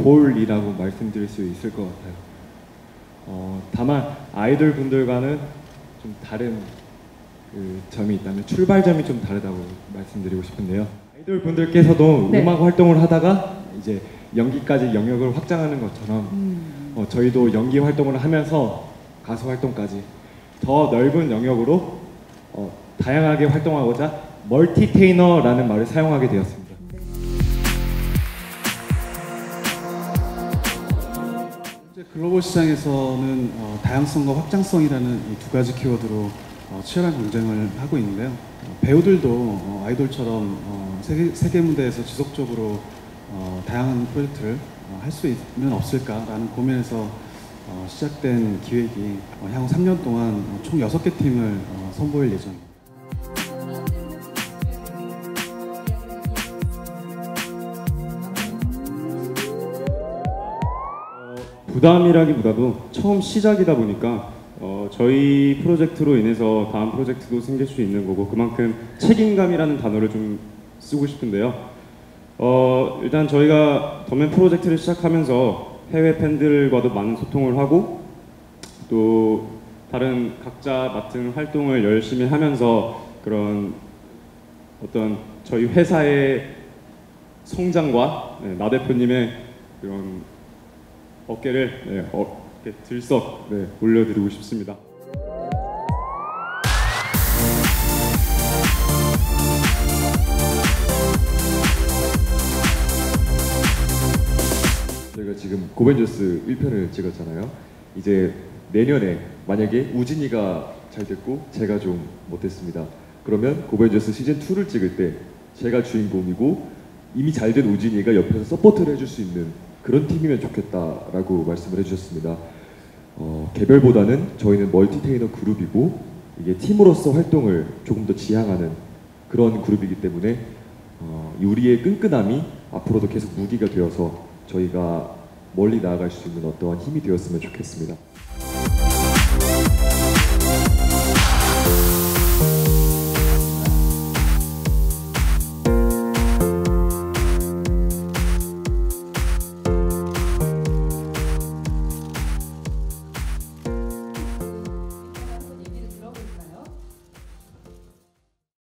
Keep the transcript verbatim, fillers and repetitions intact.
볼이라고 말씀드릴 수 있을 것 같아요. 어, 다만 아이돌 분들과는 좀 다른 그 점이 있다면 출발점이 좀 다르다고 말씀드리고 싶은데요. 아이돌 분들께서도 네. 음악 활동을 하다가 이제 연기까지 영역을 확장하는 것처럼 음. 어, 저희도 연기 활동을 하면서 가수 활동까지 더 넓은 영역으로 어, 다양하게 활동하고자 멀티테이너라는 말을 사용하게 되었습니다. 현재 글로벌 시장에서는 어, 다양성과 확장성이라는 이 두 가지 키워드로 어, 치열한 경쟁을 하고 있는데요. 어, 배우들도 어, 아이돌처럼 어, 세계, 세계 무대에서 지속적으로 어, 다양한 프로젝트를 어, 할 수 있으면 없을까라는 고민에서 어, 시작된 기획이 어, 향후 삼 년 동안 어, 총 여섯 개 팀을 어, 선보일 예정입니다. 부담이라기보다도 처음 시작이다 보니까 어, 저희 프로젝트로 인해서 다음 프로젝트도 생길 수 있는 거고 그만큼 책임감이라는 단어를 좀 쓰고 싶은데요. 어, 일단 저희가 더맨 프로젝트를 시작하면서 해외 팬들과도 많은 소통을 하고 또 다른 각자 맡은 활동을 열심히 하면서 그런 어떤 저희 회사의 성장과 네, 나 대표님의 그런 어깨를 네, 어, 이렇게 들썩 네, 올려드리고 싶습니다. 저희가 지금 고벤져스 일 편을 찍었잖아요. 이제 내년에 만약에 우진이가 잘 됐고 제가 좀 못했습니다. 그러면 고벤져스 시즌 투를 찍을 때 제가 주인공이고 이미 잘 된 우진이가 옆에서 서포트를 해줄 수 있는 그런 팀이면 좋겠다라고 말씀을 해주셨습니다. 어, 개별보다는 저희는 멀티테이너 그룹이고 이게 팀으로서 활동을 조금 더 지향하는 그런 그룹이기 때문에 어, 우리의 끈끈함이 앞으로도 계속 무기가 되어서 저희가 멀리 나아갈 수 있는 어떠한 힘이 되었으면 좋겠습니다.